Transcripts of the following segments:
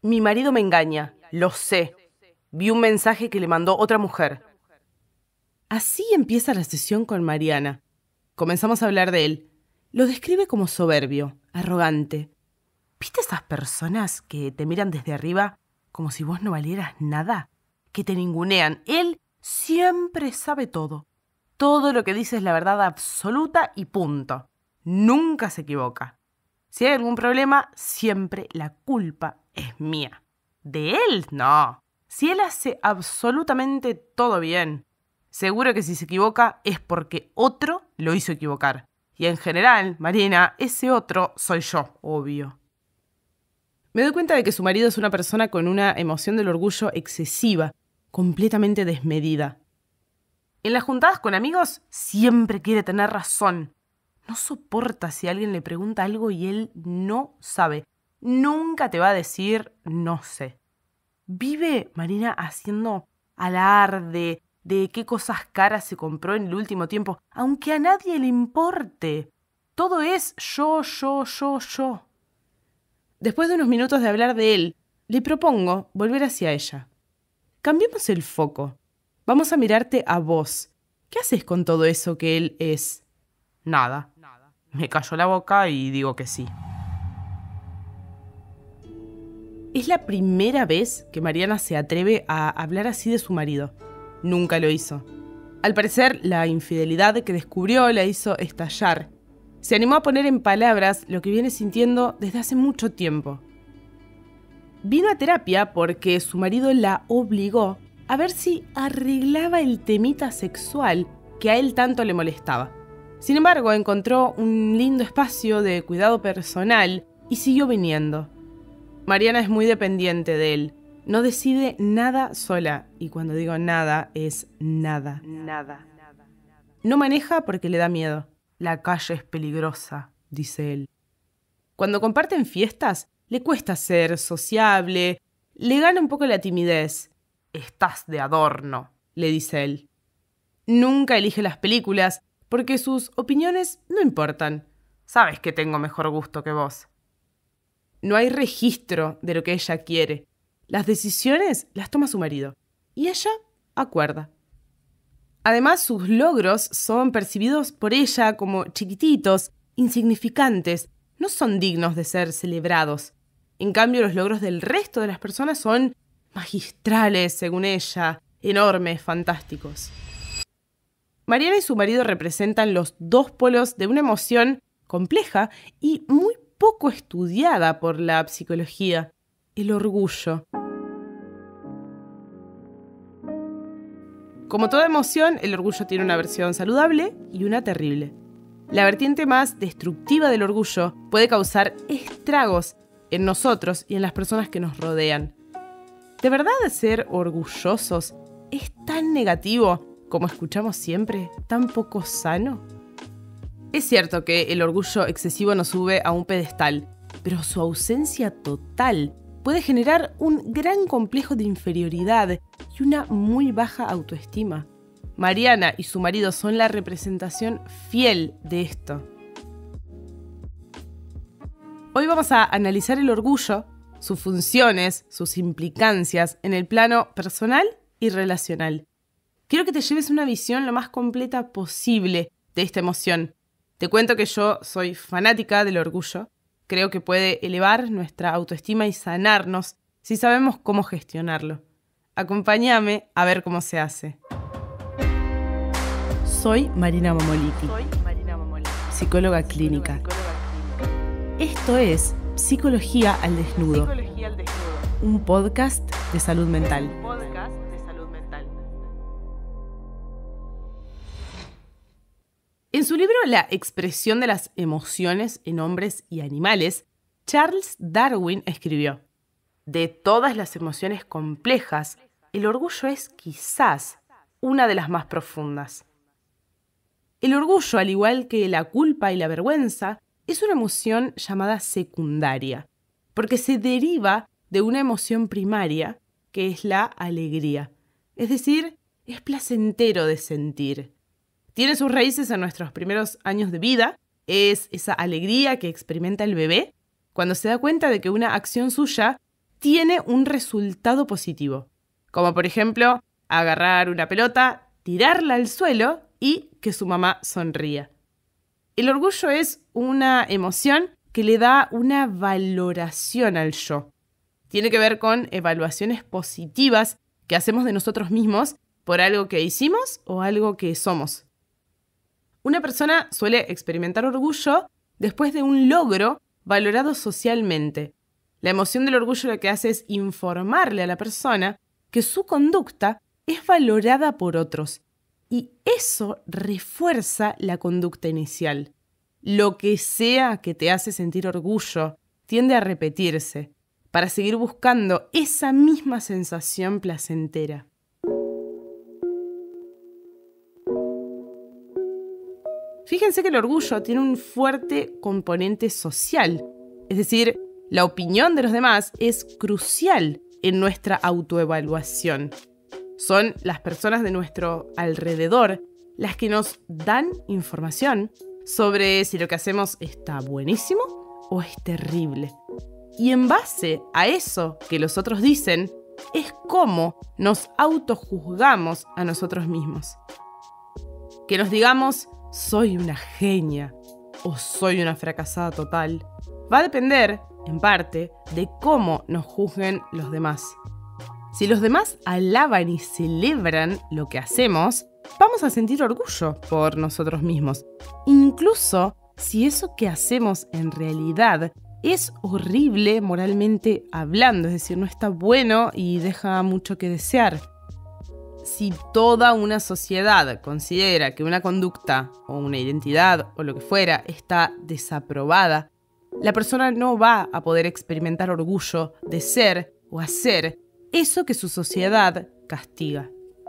Mi marido me engaña, lo sé. Vi un mensaje que le mandó otra mujer. Así empieza la sesión con Mariana. Comenzamos a hablar de él. Lo describe como soberbio, arrogante. ¿Viste esas personas que te miran desde arriba como si vos no valieras nada? Que te ningunean. Él siempre sabe todo. Todo lo que dice es la verdad absoluta y punto. Nunca se equivoca. Si hay algún problema, siempre la culpa es mía. De él, no. Si él hace absolutamente todo bien, seguro que si se equivoca es porque otro lo hizo equivocar. Y en general, Marina, ese otro soy yo, obvio. Me doy cuenta de que su marido es una persona con una emoción del orgullo excesiva, completamente desmedida. En las juntadas con amigos siempre quiere tener razón. No soporta si alguien le pregunta algo y él no sabe. Nunca te va a decir no sé. Vive, Marina, haciendo alarde de qué cosas caras se compró en el último tiempo, aunque a nadie le importe. Todo es yo. Después de unos minutos de hablar de él, le propongo volver hacia ella. Cambiemos el foco. Vamos a mirarte a vos. ¿Qué haces con todo eso que él es? Nada. Me cayó la boca y digo que sí. Es la primera vez que Mariana se atreve a hablar así de su marido. Nunca lo hizo. Al parecer, la infidelidad que descubrió la hizo estallar. Se animó a poner en palabras lo que viene sintiendo desde hace mucho tiempo. Vino a terapia porque su marido la obligó a ver si arreglaba el temita sexual que a él tanto le molestaba. Sin embargo, encontró un lindo espacio de cuidado personal y siguió viniendo. Mariana es muy dependiente de él. No decide nada sola. Y cuando digo nada, es nada. No maneja porque le da miedo. La calle es peligrosa, dice él. Cuando comparten fiestas, le cuesta ser sociable. Le gana un poco la timidez. Estás de adorno, le dice él. Nunca elige las películas porque sus opiniones no importan. Sabes que tengo mejor gusto que vos. No hay registro de lo que ella quiere. Las decisiones las toma su marido. Y ella acuerda. Además, sus logros son percibidos por ella como chiquititos, insignificantes. No son dignos de ser celebrados. En cambio, los logros del resto de las personas son magistrales, según ella, enormes, fantásticos. Mariana y su marido representan los dos polos de una emoción compleja y muy poco estudiada por la psicología, el orgullo. Como toda emoción, el orgullo tiene una versión saludable y una terrible. La vertiente más destructiva del orgullo puede causar estragos en nosotros y en las personas que nos rodean. ¿De verdad ser orgullosos es tan negativo como escuchamos siempre, tan poco sano? Es cierto que el orgullo excesivo nos sube a un pedestal, pero su ausencia total puede generar un gran complejo de inferioridad y una muy baja autoestima. Mariana y su marido son la representación fiel de esto. Hoy vamos a analizar el orgullo, sus funciones, sus implicancias en el plano personal y relacional. Quiero que te lleves una visión lo más completa posible de esta emoción. Te cuento que yo soy fanática del orgullo. Creo que puede elevar nuestra autoestima y sanarnos si sabemos cómo gestionarlo. Acompáñame a ver cómo se hace. Soy Marina Momoliti, psicóloga clínica. Esto es Psicología al Desnudo, un podcast de salud mental. En su libro La expresión de las emociones en hombres y animales, Charles Darwin escribió: de todas las emociones complejas, el orgullo es quizás una de las más profundas. El orgullo, al igual que la culpa y la vergüenza, es una emoción llamada secundaria, porque se deriva de una emoción primaria, que es la alegría. Es decir, es placentero de sentir. Tiene sus raíces en nuestros primeros años de vida. Es esa alegría que experimenta el bebé cuando se da cuenta de que una acción suya tiene un resultado positivo, como por ejemplo agarrar una pelota, tirarla al suelo y que su mamá sonría. El orgullo es una emoción que le da una valoración al yo. Tiene que ver con evaluaciones positivas que hacemos de nosotros mismos por algo que hicimos o algo que somos. Una persona suele experimentar orgullo después de un logro valorado socialmente. La emoción del orgullo lo que hace es informarle a la persona que su conducta es valorada por otros. Y eso refuerza la conducta inicial. Lo que sea que te hace sentir orgullo tiende a repetirse para seguir buscando esa misma sensación placentera. Fíjense que el orgullo tiene un fuerte componente social, es decir, la opinión de los demás es crucial en nuestra autoevaluación. Son las personas de nuestro alrededor las que nos dan información sobre si lo que hacemos está buenísimo o es terrible. Y en base a eso que los otros dicen, es como nos autojuzgamos a nosotros mismos. Que nos digamos, soy una genia o soy una fracasada total, va a depender, en parte, de cómo nos juzguen los demás. Si los demás alaban y celebran lo que hacemos, vamos a sentir orgullo por nosotros mismos, incluso si eso que hacemos en realidad es horrible moralmente hablando, es decir, no está bueno y deja mucho que desear. Si toda una sociedad considera que una conducta o una identidad o lo que fuera está desaprobada, la persona no va a poder experimentar orgullo de ser o hacer eso que su sociedad castiga.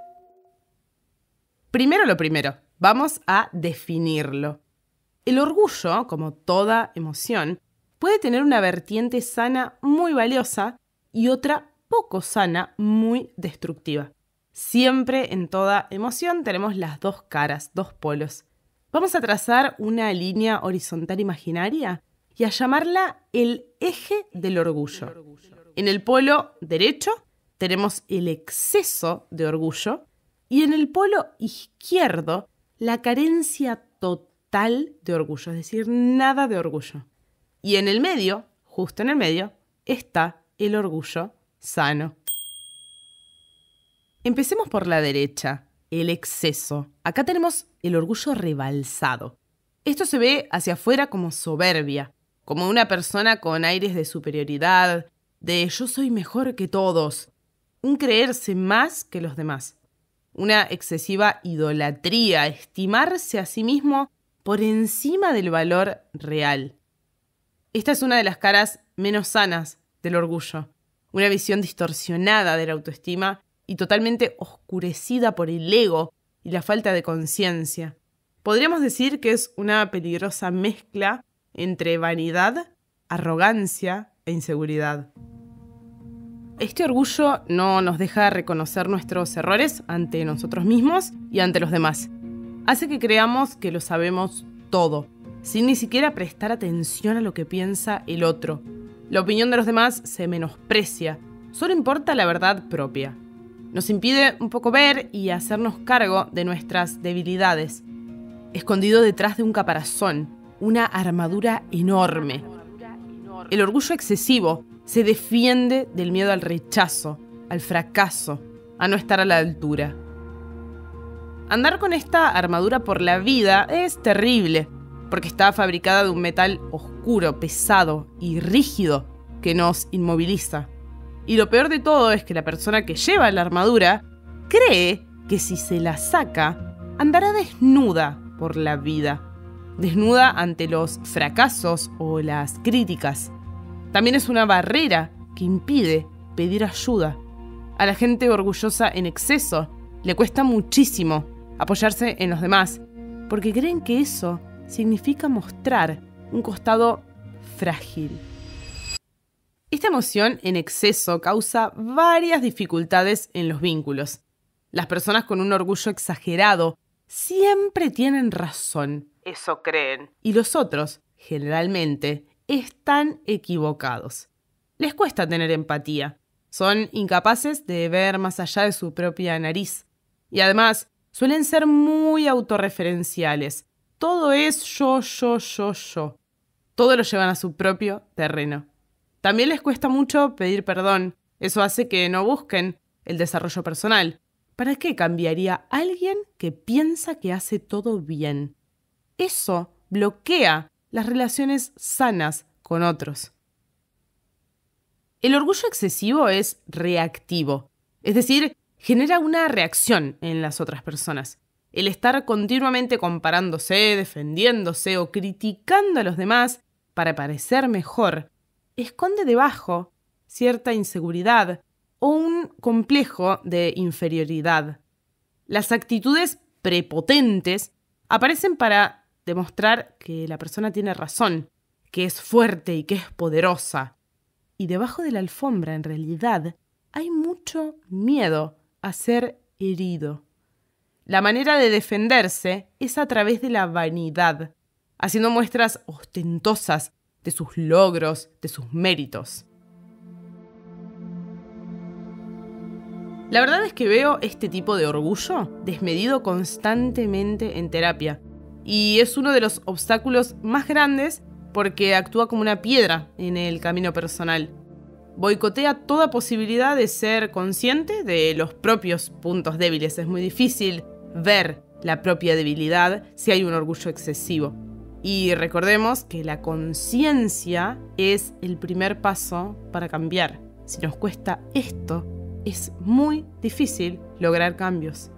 Primero lo primero, vamos a definirlo. El orgullo, como toda emoción, puede tener una vertiente sana muy valiosa y otra poco sana muy destructiva. Siempre en toda emoción tenemos las dos caras, dos polos. Vamos a trazar una línea horizontal imaginaria y a llamarla el eje del orgullo. En el polo derecho tenemos el exceso de orgullo y en el polo izquierdo la carencia total de orgullo, es decir, nada de orgullo. Y en el medio, justo en el medio, está el orgullo sano. Empecemos por la derecha, el exceso. Acá tenemos el orgullo rebalsado. Esto se ve hacia afuera como soberbia, como una persona con aires de superioridad, de yo soy mejor que todos, un creerse más que los demás, una excesiva idolatría, estimarse a sí mismo por encima del valor real. Esta es una de las caras menos sanas del orgullo, una visión distorsionada de la autoestima y totalmente oscurecida por el ego y la falta de conciencia. Podríamos decir que es una peligrosa mezcla entre vanidad, arrogancia e inseguridad. Este orgullo no nos deja reconocer nuestros errores ante nosotros mismos y ante los demás. Hace que creamos que lo sabemos todo, sin ni siquiera prestar atención a lo que piensa el otro. La opinión de los demás se menosprecia, solo importa la verdad propia. Nos impide un poco ver y hacernos cargo de nuestras debilidades. Escondido detrás de un caparazón, una armadura enorme. El orgullo excesivo se defiende del miedo al rechazo, al fracaso, a no estar a la altura. Andar con esta armadura por la vida es terrible, porque está fabricada de un metal oscuro, pesado y rígido que nos inmoviliza. Y lo peor de todo es que la persona que lleva la armadura cree que si se la saca, andará desnuda por la vida, desnuda ante los fracasos o las críticas. También es una barrera que impide pedir ayuda. A la gente orgullosa en exceso le cuesta muchísimo apoyarse en los demás, porque creen que eso significa mostrar un costado frágil. Esta emoción en exceso causa varias dificultades en los vínculos. Las personas con un orgullo exagerado siempre tienen razón, eso creen, y los otros, generalmente, están equivocados. les cuesta tener empatía. Son incapaces de ver más allá de su propia nariz. Y además, suelen ser muy autorreferenciales. Todo es yo. Todo lo llevan a su propio terreno. También les cuesta mucho pedir perdón. Eso hace que no busquen el desarrollo personal. ¿Para qué cambiaría alguien que piensa que hace todo bien? Eso bloquea las relaciones sanas con otros. El orgullo excesivo es reactivo, es decir, genera una reacción en las otras personas. El estar continuamente comparándose, defendiéndose o criticando a los demás para parecer mejor, esconde debajo cierta inseguridad o un complejo de inferioridad. Las actitudes prepotentes aparecen para demostrar que la persona tiene razón, que es fuerte y que es poderosa. Y debajo de la alfombra, en realidad, hay mucho miedo a ser herido. La manera de defenderse es a través de la vanidad, haciendo muestras ostentosas de sus logros, de sus méritos. La verdad es que veo este tipo de orgullo desmedido constantemente en terapia, y es uno de los obstáculos más grandes porque actúa como una piedra en el camino personal. Boicotea toda posibilidad de ser consciente de los propios puntos débiles. Es muy difícil ver la propia debilidad si hay un orgullo excesivo. Y recordemos que la conciencia es el primer paso para cambiar. Si nos cuesta esto, es muy difícil lograr cambios.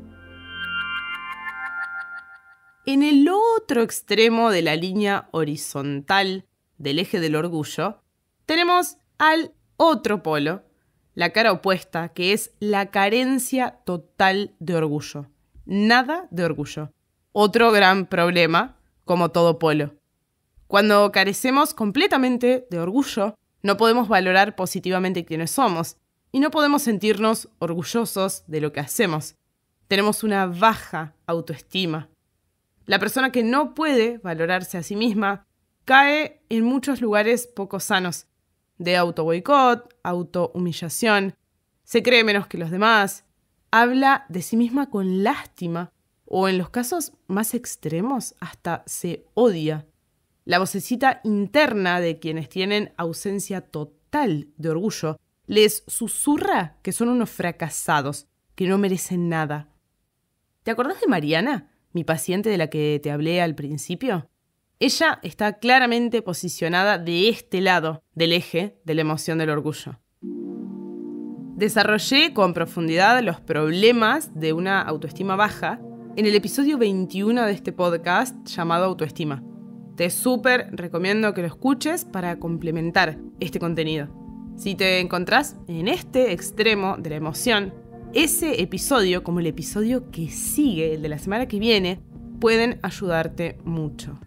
En el otro extremo de la línea horizontal del eje del orgullo, tenemos al otro polo, la cara opuesta, que es la carencia total de orgullo. Nada de orgullo. Otro gran problema, como todo polo. Cuando carecemos completamente de orgullo, no podemos valorar positivamente quiénes somos y no podemos sentirnos orgullosos de lo que hacemos. Tenemos una baja autoestima. La persona que no puede valorarse a sí misma cae en muchos lugares poco sanos, de autoboicot, autohumillación, se cree menos que los demás, habla de sí misma con lástima o en los casos más extremos hasta se odia. La vocecita interna de quienes tienen ausencia total de orgullo les susurra que son unos fracasados, que no merecen nada. ¿Te acordás de Mariana, mi paciente de la que te hablé al principio? Ella está claramente posicionada de este lado del eje de la emoción del orgullo. Desarrollé con profundidad los problemas de una autoestima baja en el episodio 21 de este podcast llamado Autoestima. Te súper recomiendo que lo escuches para complementar este contenido. Si te encontrás en este extremo de la emoción, ese episodio, como el episodio que sigue, el de la semana que viene, pueden ayudarte mucho.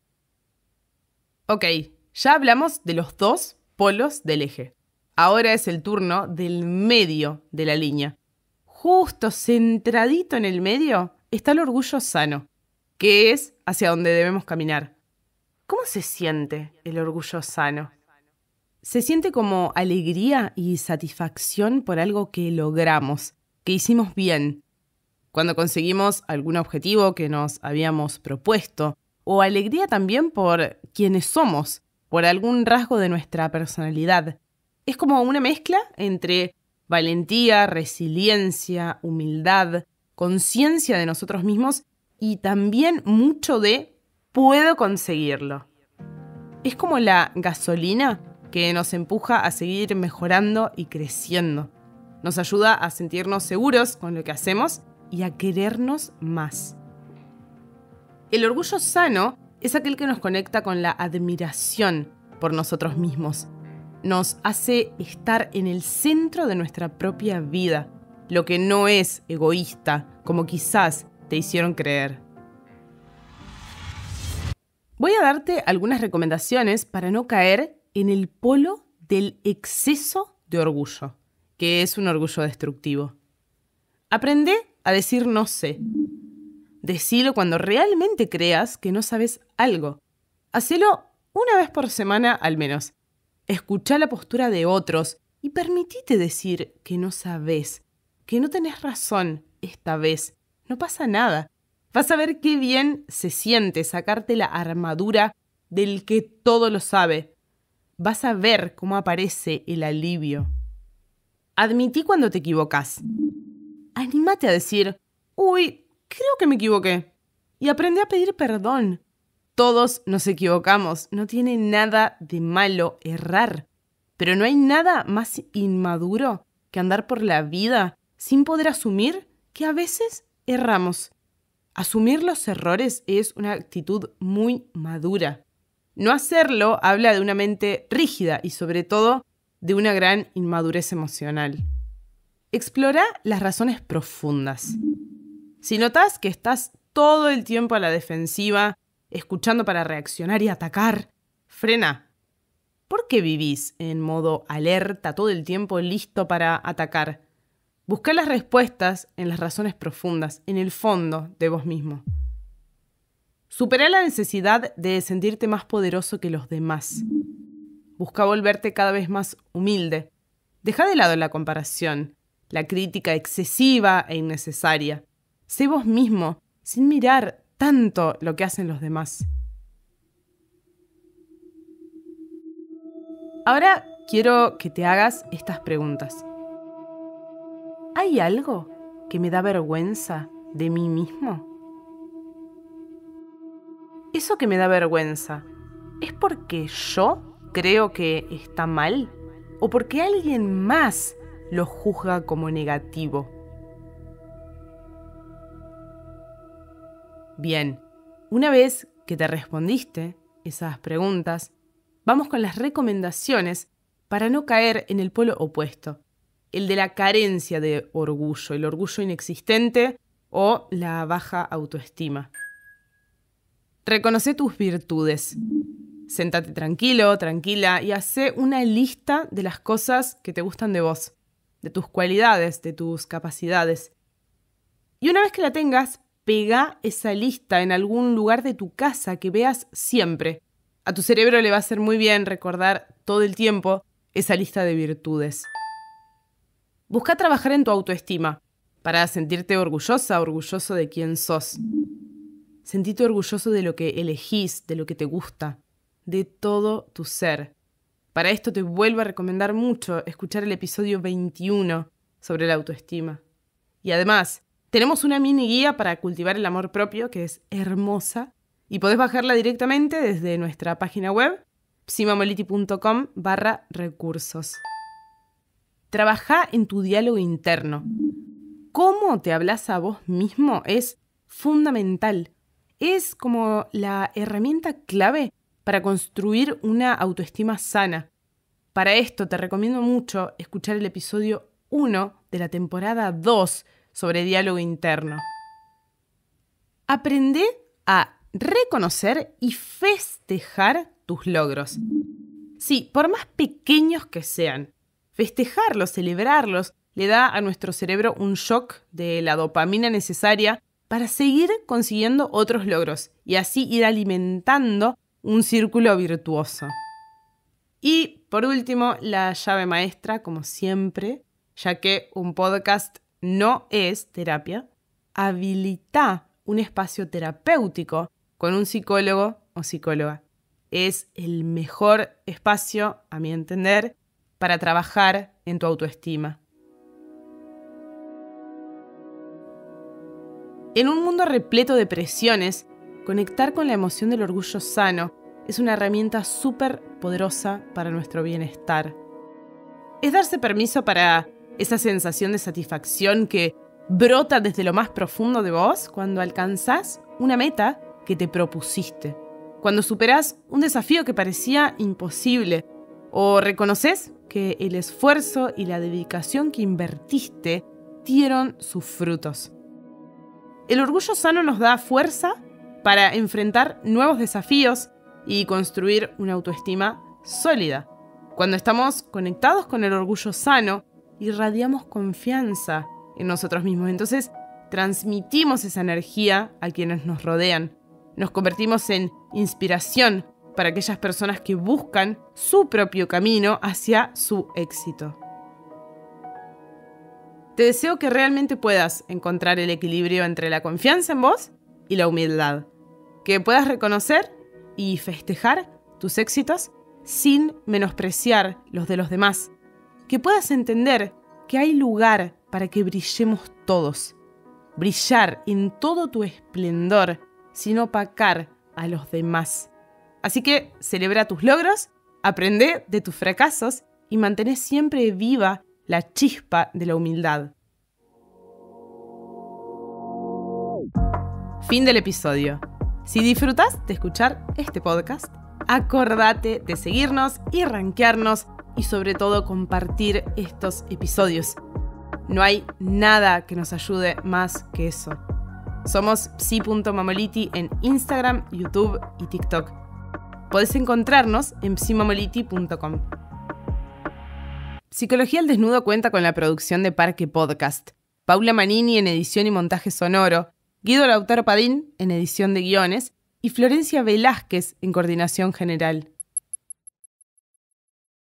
Ok, ya hablamos de los dos polos del eje. Ahora es el turno del medio de la línea. Justo centradito en el medio está el orgullo sano, que es hacia donde debemos caminar. ¿Cómo se siente el orgullo sano? Se siente como alegría y satisfacción por algo que logramos, que hicimos bien. Cuando conseguimos algún objetivo que nos habíamos propuesto, o alegría también por quienes somos, por algún rasgo de nuestra personalidad. Es como una mezcla entre valentía, resiliencia, humildad, conciencia de nosotros mismos y también mucho de puedo conseguirlo. Es como la gasolina que nos empuja a seguir mejorando y creciendo. Nos ayuda a sentirnos seguros con lo que hacemos y a querernos más. El orgullo sano es aquel que nos conecta con la admiración por nosotros mismos. Nos hace estar en el centro de nuestra propia vida, lo que no es egoísta, como quizás te hicieron creer. Voy a darte algunas recomendaciones para no caer en el polo del exceso de orgullo, que es un orgullo destructivo. Aprende a decir no sé. Decilo cuando realmente creas que no sabes algo. Hacelo una vez por semana al menos. Escuchá la postura de otros y permitite decir que no sabés, que no tenés razón esta vez. No pasa nada. Vas a ver qué bien se siente sacarte la armadura del que todo lo sabe. Vas a ver cómo aparece el alivio. Admití cuando te equivocás. Anímate a decir, uy, creo que me equivoqué. Y aprende a pedir perdón. Todos nos equivocamos. No tiene nada de malo errar. Pero no hay nada más inmaduro que andar por la vida sin poder asumir que a veces erramos. Asumir los errores es una actitud muy madura. No hacerlo habla de una mente rígida y sobre todo de una gran inmadurez emocional. Explora las razones profundas. Si notas que estás todo el tiempo a la defensiva, escuchando para reaccionar y atacar, frena. ¿Por qué vivís en modo alerta todo el tiempo listo para atacar? Busca las respuestas en las razones profundas, en el fondo de vos mismo. Supera la necesidad de sentirte más poderoso que los demás. Busca volverte cada vez más humilde. Deja de lado la comparación, la crítica excesiva e innecesaria. Sé vos mismo, sin mirar tanto lo que hacen los demás. Ahora quiero que te hagas estas preguntas. ¿Hay algo que me da vergüenza de mí mismo? ¿Eso que me da vergüenza es porque yo creo que está mal o porque alguien más lo juzga como negativo? Bien, una vez que te respondiste esas preguntas, vamos con las recomendaciones para no caer en el polo opuesto, el de la carencia de orgullo, el orgullo inexistente o la baja autoestima. Reconoce tus virtudes. Séntate tranquilo, tranquila y hacé una lista de las cosas que te gustan de vos, de tus cualidades, de tus capacidades. Y una vez que la tengas, pega esa lista en algún lugar de tu casa que veas siempre. A tu cerebro le va a hacer muy bien recordar todo el tiempo esa lista de virtudes. Busca trabajar en tu autoestima para sentirte orgullosa, orgulloso de quién sos. Sentite orgulloso de lo que elegís, de lo que te gusta, de todo tu ser. Para esto te vuelvo a recomendar mucho escuchar el episodio 21 sobre la autoestima. Y además, tenemos una mini guía para cultivar el amor propio que es hermosa y podés bajarla directamente desde nuestra página web psimamoliti.com/recursos. Trabajá en tu diálogo interno. Cómo te hablas a vos mismo es fundamental. Es como la herramienta clave para construir una autoestima sana. Para esto te recomiendo mucho escuchar el episodio 1 de la temporada 2 sobre diálogo interno. Aprende a reconocer y festejar tus logros. Sí, por más pequeños que sean. Festejarlos, celebrarlos, le da a nuestro cerebro un shock de la dopamina necesaria para seguir consiguiendo otros logros y así ir alimentando un círculo virtuoso. Y por último, la llave maestra, como siempre, ya que un podcast no es terapia, habilita un espacio terapéutico con un psicólogo o psicóloga. Es el mejor espacio, a mi entender, para trabajar en tu autoestima. En un mundo repleto de presiones, conectar con la emoción del orgullo sano es una herramienta súper poderosa para nuestro bienestar. Es darse permiso para esa sensación de satisfacción que brota desde lo más profundo de vos cuando alcanzás una meta que te propusiste, cuando superás un desafío que parecía imposible o reconoces que el esfuerzo y la dedicación que invertiste dieron sus frutos. El orgullo sano nos da fuerza para enfrentar nuevos desafíos y construir una autoestima sólida. Cuando estamos conectados con el orgullo sano, irradiamos confianza en nosotros mismos. Entonces, transmitimos esa energía a quienes nos rodean. Nos convertimos en inspiración para aquellas personas que buscan su propio camino hacia su éxito. Te deseo que realmente puedas encontrar el equilibrio entre la confianza en vos y la humildad. Que puedas reconocer y festejar tus éxitos sin menospreciar los de los demás. Que puedas entender que hay lugar para que brillemos todos. Brillar en todo tu esplendor sin opacar a los demás. Así que celebra tus logros, aprende de tus fracasos y mantén siempre viva la chispa de la humildad. Fin del episodio. Si disfrutas de escuchar este podcast, acordate de seguirnos y rankearnos y sobre todo compartir estos episodios. No hay nada que nos ayude más que eso. Somos psi.mamoliti en Instagram, YouTube y TikTok. Podés encontrarnos en psimamoliti.com. Psicología al Desnudo cuenta con la producción de Parque Podcast, Paula Manini en edición y montaje sonoro, Guido Lautaro Padín en edición de guiones y Florencia Velázquez en coordinación general.